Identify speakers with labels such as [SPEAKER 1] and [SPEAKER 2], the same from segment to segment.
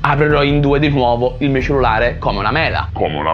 [SPEAKER 1] aprirò in due di nuovo il mio cellulare come una mela.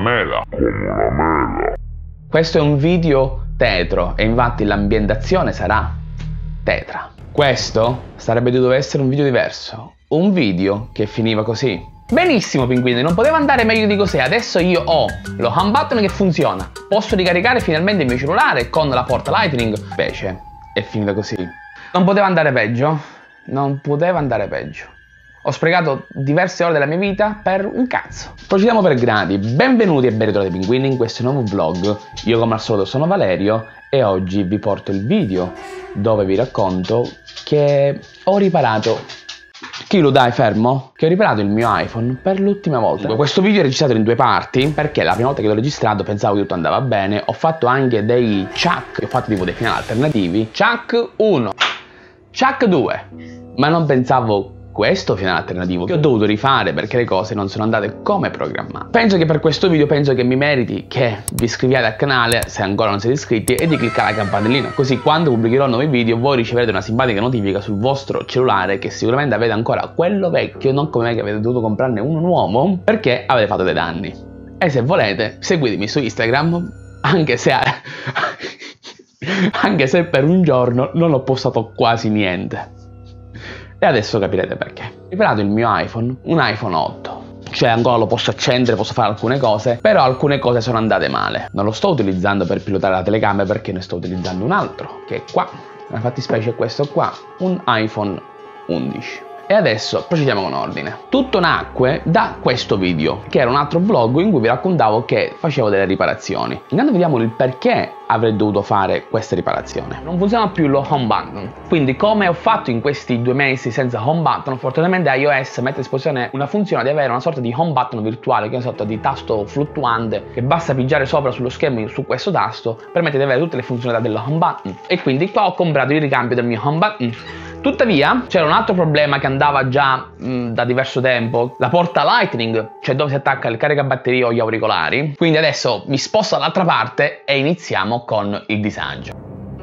[SPEAKER 1] Questo è un video tetro e infatti l'ambientazione sarà tetra. Questo sarebbe dovuto essere un video diverso, un video che finiva così. Benissimo pinguini, non poteva andare meglio di così. Adesso io ho lo home button che funziona, posso ricaricare finalmente il mio cellulare con la porta Lightning. Invece è finita così. Non poteva andare peggio, non poteva andare peggio. Ho sprecato diverse ore della mia vita per un cazzo. Procediamo per gradi. Benvenuti e ben ritrovati pinguini in questo nuovo vlog. Io come al solito sono Valerio e oggi vi porto il video dove vi racconto che ho riparato... Chilo dai fermo? Che ho riparato il mio iPhone per l'ultima volta. Questo video è registrato in due parti perché la prima volta che l'ho registrato pensavo che tutto andava bene. Ho fatto anche dei chuck, ho fatto tipo dei finali alternativi. Chuck 1, chuck 2, ma non pensavo questo finale alternativo che ho dovuto rifare perché le cose non sono andate come programmato. Penso che per questo video mi meriti che vi iscriviate al canale se ancora non siete iscritti e di cliccare la campanellina, così quando pubblicherò nuovi video voi riceverete una simpatica notifica sul vostro cellulare che sicuramente avete ancora quello vecchio, non come me che avete dovuto comprarne uno nuovo perché avete fatto dei danni. E se volete seguitemi su Instagram, anche se per un giorno non ho postato quasi niente. E adesso capirete perché. Ho riparato il mio iPhone, un iPhone 8. Cioè ancora lo posso accendere, posso fare alcune cose, però alcune cose sono andate male. Non lo sto utilizzando per pilotare la telecamera perché ne sto utilizzando un altro, che è qua. Nella fattispecie è questo qua, un iPhone 11. E adesso procediamo con ordine. Tutto nacque da questo video, che era un altro vlog in cui vi raccontavo che facevo delle riparazioni. Intanto vediamo il perché avrei dovuto fare questa riparazione. Non funziona più lo home button, quindi come ho fatto in questi 2 mesi senza home button, fortunatamente iOS mette a disposizione una funzione di avere una sorta di home button virtuale, che è una sorta di tasto fluttuante che basta pigiare sopra sullo schermo su questo tasto, permette di avere tutte le funzionalità dello home button. E quindi qua ho comprato il ricambio del mio home button. Tuttavia c'era un altro problema che andava già da diverso tempo, la porta Lightning, cioè dove si attacca il caricabatterie o gli auricolari. Quindi adesso mi sposto dall'altra parte e iniziamo con il disagio.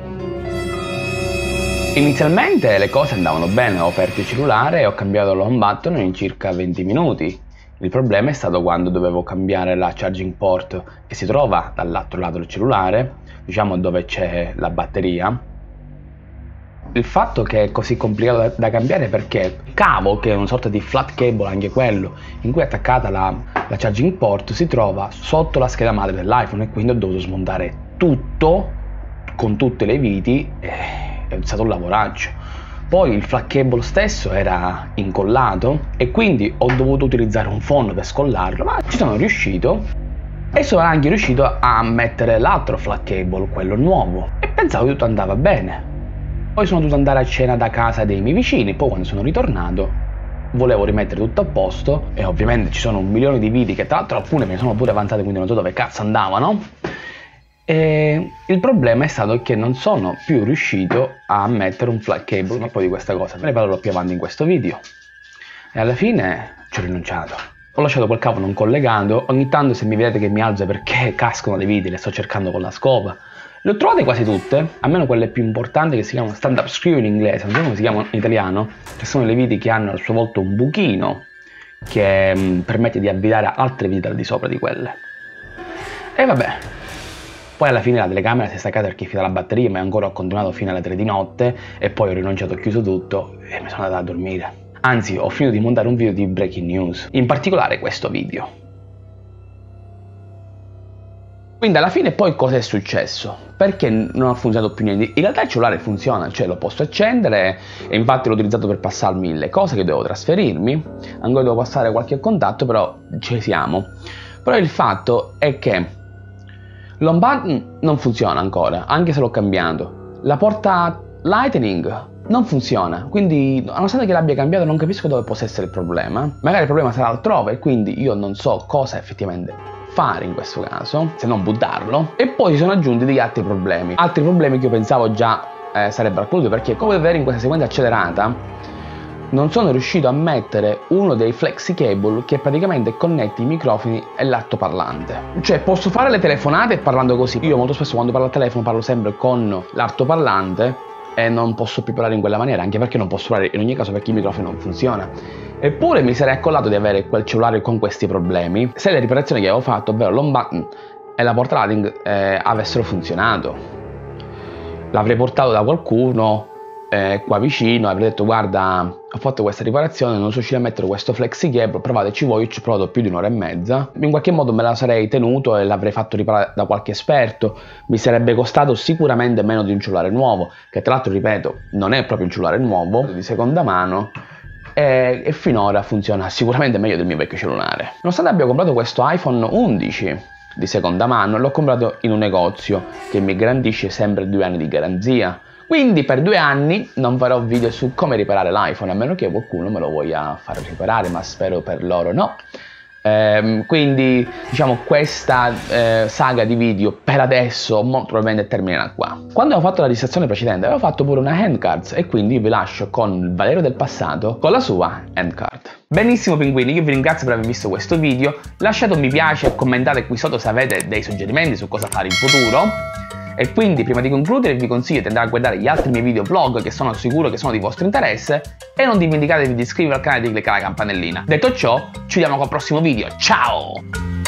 [SPEAKER 1] Inizialmente le cose andavano bene, ho aperto il cellulare e ho cambiato l'home button in circa 20 minuti. Il problema è stato quando dovevo cambiare la charging port che si trova dall'altro lato del cellulare, diciamo dove c'è la batteria. Il fatto che è così complicato da cambiare perché il cavo, che è una sorta di flat cable anche quello, in cui è attaccata la charging port, si trova sotto la scheda madre dell'iPhone e quindi ho dovuto smontare tutto con tutte le viti, è stato un lavoraccio. Poi il flat cable stesso era incollato e quindi ho dovuto utilizzare un fondo per scollarlo, ma ci sono riuscito e sono anche riuscito a mettere l'altro flat cable, quello nuovo, e pensavo che tutto andava bene. Poi sono dovuto andare a cena da casa dei miei vicini, poi quando sono ritornato volevo rimettere tutto a posto e ovviamente ci sono 1 milione di video che tra l'altro alcune me ne sono pure avanzate, quindi non so dove cazzo andavano. E il problema è stato che non sono più riuscito a mettere un flat cable, ma poi di questa cosa me ne parlerò più avanti in questo video. E alla fine ci ho rinunciato. Ho lasciato quel cavo non collegato, ogni tanto se mi vedete che mi alzo perché cascano le viti, le sto cercando con la scopa. Le ho trovate quasi tutte, almeno quelle più importanti che si chiamano stand-up screw in inglese, non so come si chiamano in italiano, che sono le viti che hanno a sua volta un buchino che permette di avvitare altre viti al di sopra di quelle. E vabbè, poi alla fine la telecamera si è staccata perché è finita la batteria, ma ancora ho continuato fino alle 3 di notte e poi ho rinunciato, ho chiuso tutto e mi sono andato a dormire. Anzi, ho finito di montare un video di breaking news, in particolare questo video. Quindi alla fine poi cosa è successo? Perché non ha funzionato più niente? In realtà il cellulare funziona, cioè lo posso accendere e infatti l'ho utilizzato per passarmi le cose che devo trasferirmi, ancora devo passare qualche contatto, però ci siamo. Però il fatto è che l'home button non funziona ancora, anche se l'ho cambiato. La porta Lightning non funziona, quindi nonostante che l'abbia cambiato non capisco dove possa essere il problema. Magari il problema sarà altrove, quindi io non so cosa effettivamente fare in questo caso, se non buttarlo. E poi si sono aggiunti degli altri problemi che io pensavo già sarebbero accadute, perché come vedete in questa sequenza accelerata non sono riuscito a mettere uno dei flexi cable che praticamente connette i microfoni e l'altoparlante. Cioè posso fare le telefonate parlando così. Io molto spesso quando parlo al telefono parlo sempre con l'altoparlante e non posso più parlare in quella maniera, anche perché non posso parlare in ogni caso perché il microfono non funziona. Eppure mi sarei accollato di avere quel cellulare con questi problemi se le riparazioni che avevo fatto, ovvero l'home button e la port Lightning, avessero funzionato. L'avrei portato da qualcuno qua vicino, avrei detto: guarda, ho fatto questa riparazione, non sono riuscito a mettere questo flexi cable, provateci voi. Ci ho provato più di un'ora e mezza, in qualche modo me la sarei tenuto e l'avrei fatto riparare da qualche esperto. Mi sarebbe costato sicuramente meno di un cellulare nuovo, che tra l'altro, ripeto, non è proprio un cellulare nuovo, di seconda mano, e finora funziona sicuramente meglio del mio vecchio cellulare. Nonostante abbia comprato questo iPhone 11 di seconda mano, l'ho comprato in un negozio che mi garantisce sempre 2 anni di garanzia. Quindi per 2 anni non farò video su come riparare l'iPhone, a meno che qualcuno me lo voglia far riparare, ma spero per loro no. Quindi diciamo questa saga di video per adesso molto probabilmente terminerà qua. Quando avevo fatto la registrazione precedente avevo fatto pure una handcard e quindi vi lascio con il Valerio del passato con la sua handcard. Benissimo pinguini, io vi ringrazio per aver visto questo video, lasciate un mi piace e commentate qui sotto se avete dei suggerimenti su cosa fare in futuro. E quindi prima di concludere vi consiglio di andare a guardare gli altri miei video vlog che sono sicuro che sono di vostro interesse e non dimenticatevi di iscrivervi al canale e di cliccare la campanellina. Detto ciò, ci vediamo col prossimo video, ciao!